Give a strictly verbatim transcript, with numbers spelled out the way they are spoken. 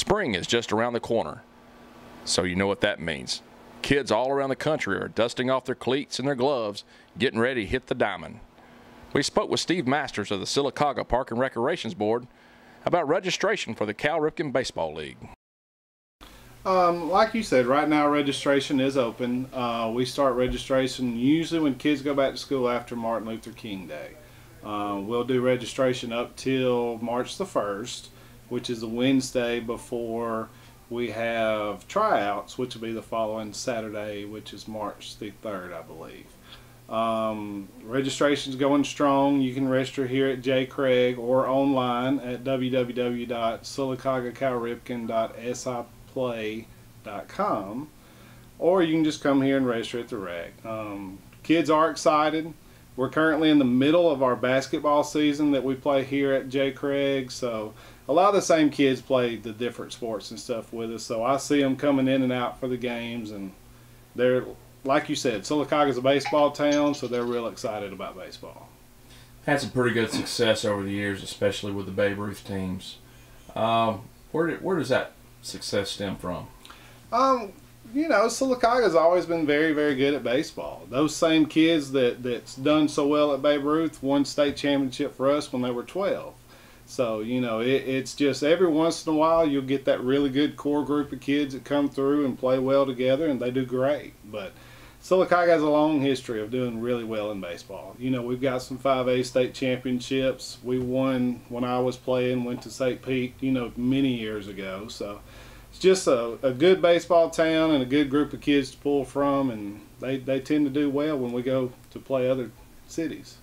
Spring is just around the corner, so you know what that means. Kids all around the country are dusting off their cleats and their gloves, getting ready to hit the diamond. We spoke with Steve Masters of the Sylacauga Park and Recreations Board about registration for the Cal Ripken Baseball League. Um, like you said, right now registration is open. Uh, we start registration usually when kids go back to school after Martin Luther King Day. Uh, we'll do registration up till March the first, which is the Wednesday before we have tryouts, which will be the following Saturday, which is March the third, I believe. Um, registration's going strong. You can register here at J. Craig or online at w w w dot sylacauga cal ripken dot s i play dot com, or you can just come here and register at the rec. Um, kids are excited. We're currently in the middle of our basketball season that we play here at J. Craig, so a lot of the same kids play the different sports and stuff with us, so I see them coming in and out for the games, and they're, like you said, Sylacauga's a baseball town, so they're real excited about baseball. Had some pretty good success over the years, especially with the Babe Ruth teams. Um, where, did, where does that success stem from? Um, you know, Sylacauga's always been very, very good at baseball. Those same kids that, that's done so well at Babe Ruth won state championship for us when they were twelve. So, you know, it, it's just every once in a while you'll get that really good core group of kids that come through and play well together, and they do great. But Sylacauga has a long history of doing really well in baseball. You know, we've got some five A state championships. We won when I was playing, went to Saint Pete, you know, many years ago. So it's just a, a good baseball town and a good group of kids to pull from, and they, they tend to do well when we go to play other cities.